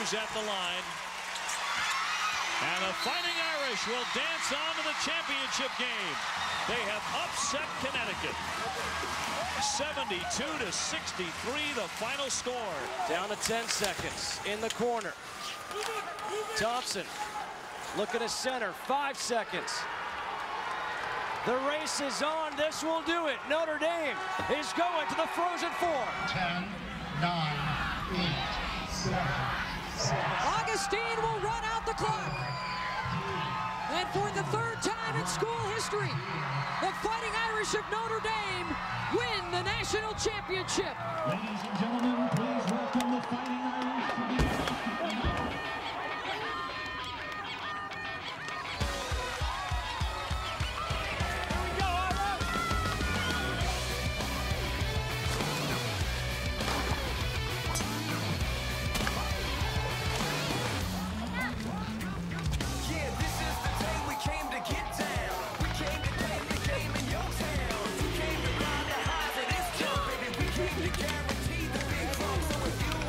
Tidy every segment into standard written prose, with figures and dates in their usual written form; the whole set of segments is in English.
Hughes at the line. And the Fighting Irish will dance on to the championship game. They have upset Connecticut. 72-63, the final score. Down to 10 seconds in the corner. Thompson looking to center, 5 seconds. The race is on, this will do it. Notre Dame is going to the Frozen Four. 10, 9, 8, 7, 6. Augustine will run out the clock. And for the third time in school history, the Fighting Irish of Notre Dame win the national championship. Ladies and gentlemen, please welcome the Fighting Irish to the Guarantee the big club, so if you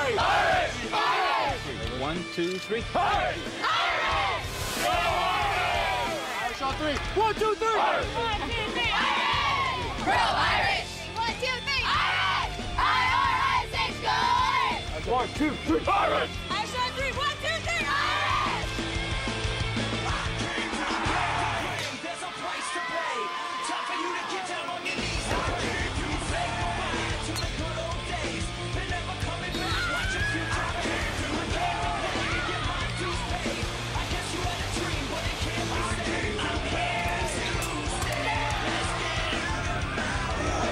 Irish! Irish! Irish! 1, 2, 3. Irish! Irish! Irish on 3. 1, 2, 3. Irish! 1, 2, 3. Irish! Real Irish! 1, 2, 3. Irish! I-R-I-S-H, go Irish! 1, 2, 3. Irish! Irish on 3. 1, 2, 3. Irish! There's a price to pay. Time for you to get down on your knees. I came to say goodbye to the good old days. They're never coming back. Watch your future. I came to play to get my dues paid. I guess you had a dream, but it can't be saved. I'm here to stay. Let's get out of my way.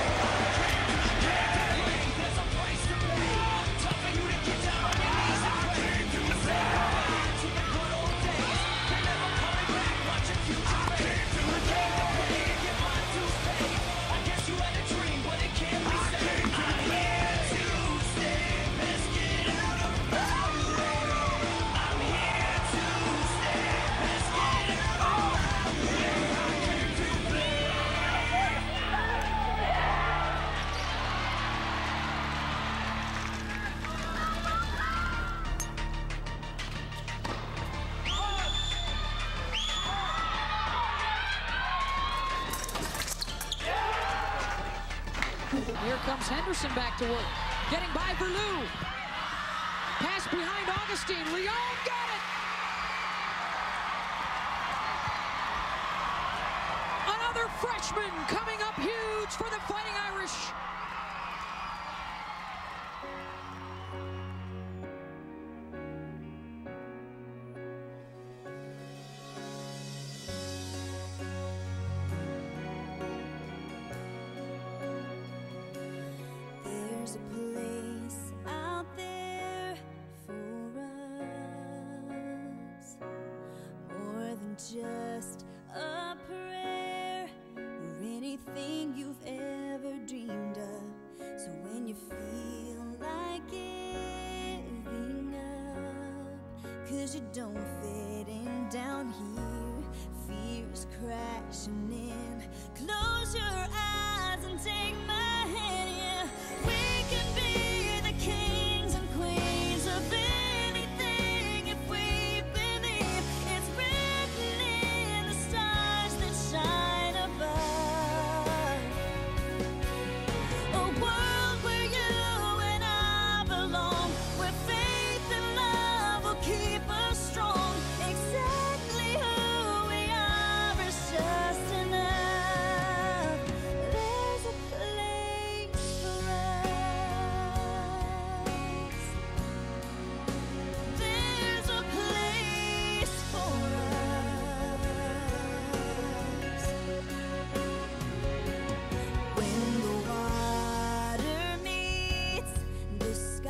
There's a price to pay. Time for you to get down on your knees and pray. I came to say goodbye to the good old days. They're never coming back. Watch your future. I came to play to get my dues paid. I guess you had a dream, but it can't be saved. I'm here to stay. Let's get out of my way. I'm here to stay. Let's get out of my way. I came to play. Here comes Henderson back to work. Getting by Verlou. Pass behind Augustine. Leon got it. Another freshman coming up huge for the Fighting Irish. There's a place out there for us, more than just a prayer or anything you've ever dreamed of. So when you feel like giving up, 'cause you don't fit in down here, fear's crashing in. Close your eyes and take my hand, yeah. We can be the kings and queens of anything if we believe. It's written in the stars that shine above. A world where you and I belong, where faith and love will keep us strong. Exactly who we are is just enough. There's a place for us. There's a place for us. When the water meets the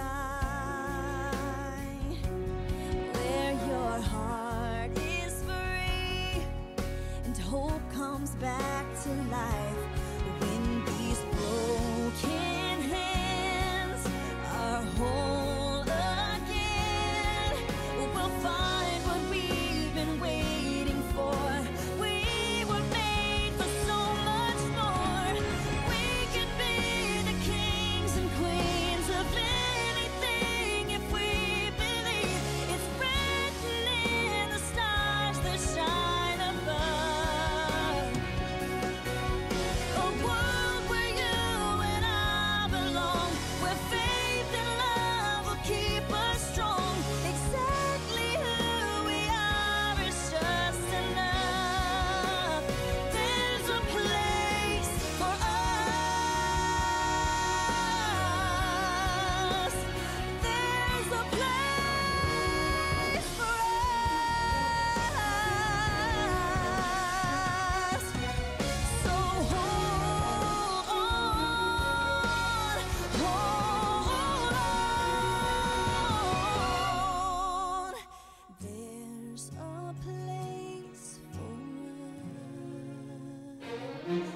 sky, where your heart is free and hope comes back to life. When these broken hands are whole again, we'll find what we've been waiting for. We were made for so much more. We could be the kings and queens of anything if we believe. It's written in the stars that shine above. A world where you and I belong, where faith and love will keep us strong. Exactly who we are is just enough. There's a place for us. There's a place for us. So hold on, hold on. There's a place for us.